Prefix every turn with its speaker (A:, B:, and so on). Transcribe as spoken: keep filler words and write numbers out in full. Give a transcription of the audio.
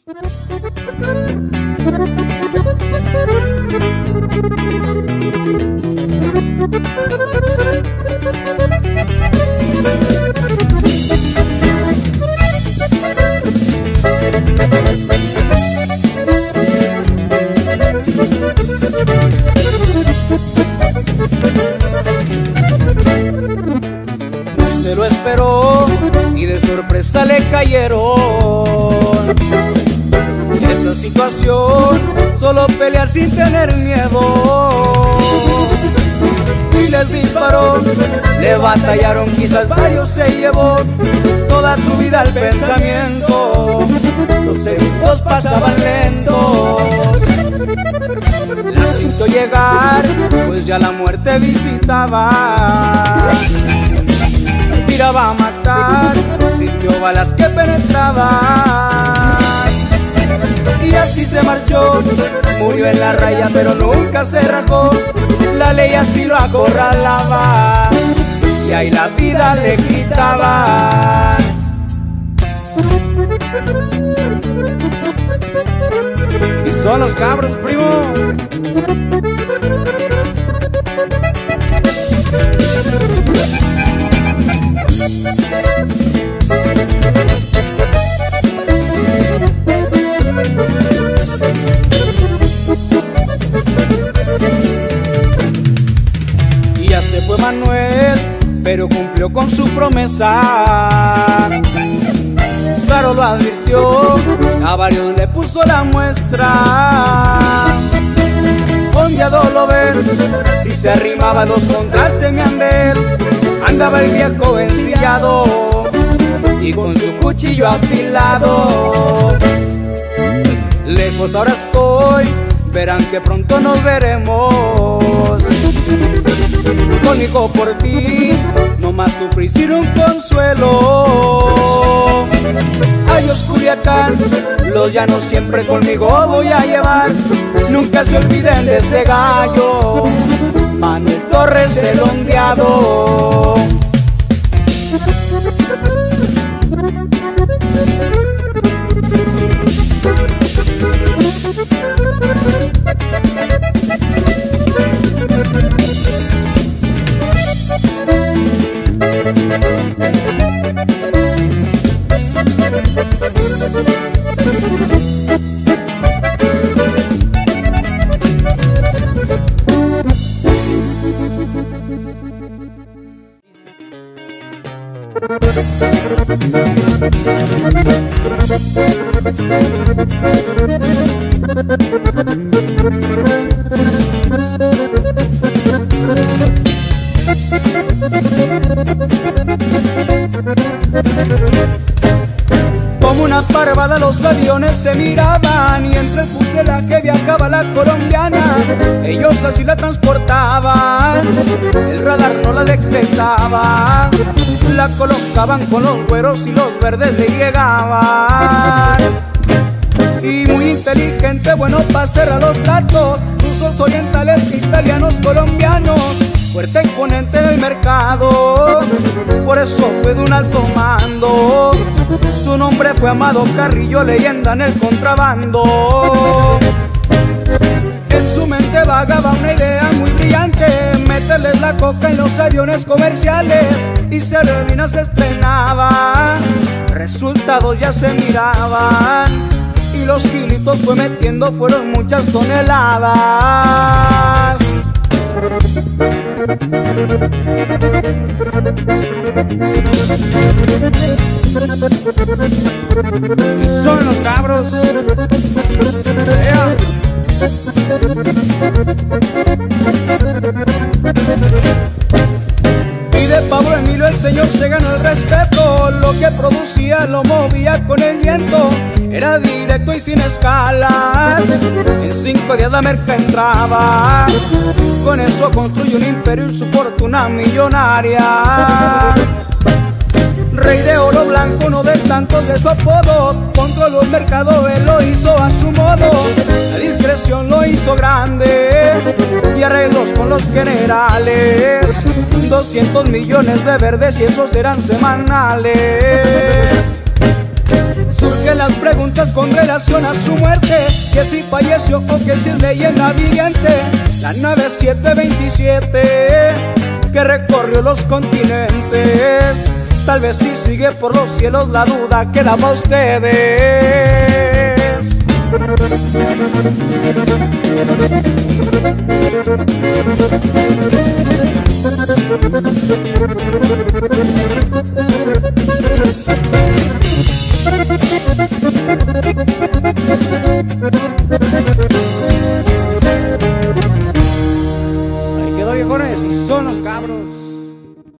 A: Se lo esperó y de sorpresa le cayeron. Esa situación, solo pelear sin tener miedo. Y les disparó, le batallaron, quizás varios se llevó. Toda su vida al pensamiento, los segundos pasaban lentos. La sintió llegar, pues ya la muerte visitaba. Tiraba a matar, sintió balas que penetraban. Y así se marchó, murió en la raya pero nunca se rajó. La ley así lo acorralaba y ahí la vida le quitaba. Y son los cabros, primo. Y ya se fue Manuel, pero cumplió con su promesa. Claro lo advirtió, a varios le puso la muestra. Ondeado lo ven, si se arrimaba los contrastes mi andel. Andaba el viejo ensillado y con su cuchillo afilado. Lejos ahora estoy, verán que pronto nos veremos. Conmigo por ti, no más sufrí sin un consuelo. Adiós Culiacán, los llanos siempre conmigo voy a llevar. Nunca se olviden de ese gallo, Manuel Torres del Ondeado. Como una parvada los aviones se miraban y entre el fuselaje viajaba la colombiana. Ellos así la transportaban, el radar no la detectaba. La colocaban con los güeros y los verdes le llegaban. Y muy inteligente, bueno para hacer a los platos, rusos, orientales, italianos, colombianos. Fuerte exponente del mercado, por eso fue de un alto mando. Su nombre fue Amado Carrillo, leyenda en el contrabando. En su mente vagaba una idea muy brillante, meterles la coca en los aviones comerciales. Y Servina se estrenaba, resultados ya se miraban. Y los kilitos fue metiendo, fueron muchas toneladas. Y son los cabros. Yeah. Y de Pablo Emilio el señor se ganó el respeto. Lo que producía lo movía con el viento. Era directo y sin escalas. En cinco días la merca entraba. Con eso construyó un imperio y su fortuna millonaria. Rey de oro blanco, uno de tantos de sus apodos. Controló el mercado, él lo hizo a su modo. La discreción lo hizo grande y arreglos con los generales. Doscientos millones de verdes y esos eran semanales. Surgen las preguntas con relación a su muerte, que si falleció o que si es leyenda viviente. La nave siete veintisiete que recorrió los continentes, tal vez si sigue por los cielos, la duda queda para ustedes.
B: Thank you.